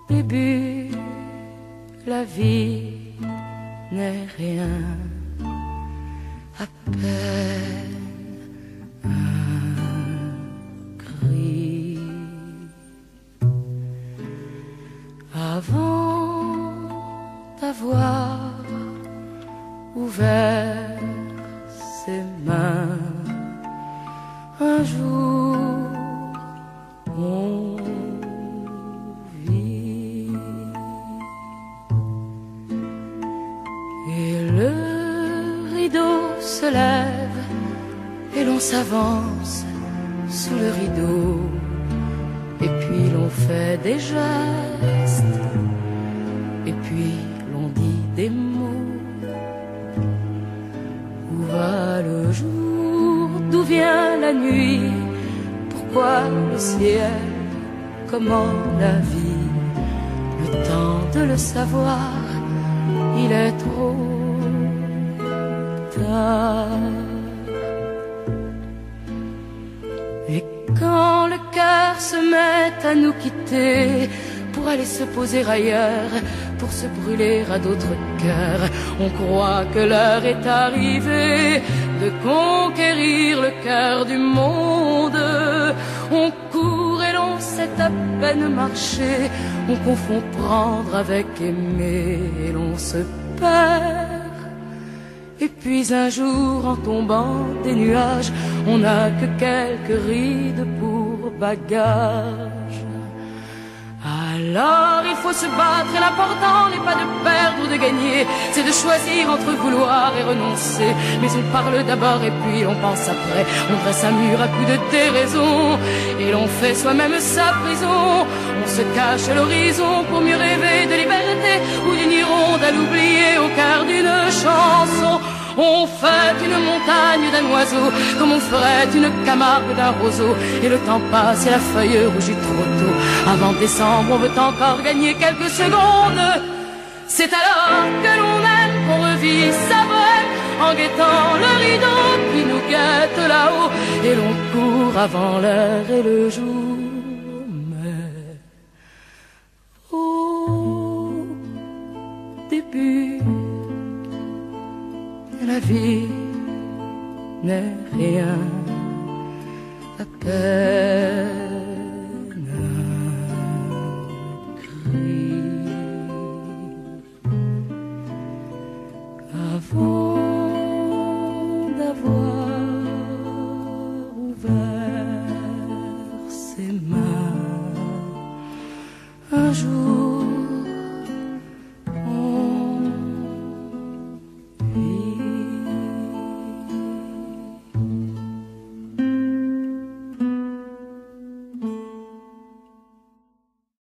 début, la vie n'est rien, à peine un cri. Avant d'avoir ouvert ses mains, un jour on vit, et le rideau se lève et l'on s'avance sous le rideau, et puis l'on fait des gestes, et puis l'on dit des mots. Où va le jour? D'où vient la nuit? Pourquoi le ciel? Comment la vie? Le temps de le savoir, il est trop tard. Et quand le cœur se met à nous quitter pour aller se poser ailleurs, pour se brûler à d'autres cœurs, on croit que l'heure est arrivée de conquérir le cœur du monde. On court et l'on sait à peine marcher, on confond prendre avec aimer, et l'on se perd. Et puis un jour, en tombant des nuages, on n'a que quelques rides pour bagage. Alors il faut se battre, et l'important n'est pas de perdre ou de gagner, c'est de choisir entre vouloir et renoncer. Mais on parle d'abord et puis on pense après, on dresse un mur à coups de déraison, et l'on fait soi-même sa prison. On se cache à l'horizon pour mieux rêver de liberté, ou d'une hirondelle oubliée au cœur d'une chanson. On fait une montagne d'un oiseau, comme on ferait une Camargue d'un roseau, et le temps passe et la feuille rougit trop tôt. Avant décembre, on veut encore gagner quelques secondes. C'est alors que l'on aime qu'on revit sa bohème, en guettant le rideau qui nous guette là-haut, et l'on court avant l'heure et le jour. Mais au début, la vie n'est rien, à peine un cri. Avant d'avoir ouvert ses mains, un jour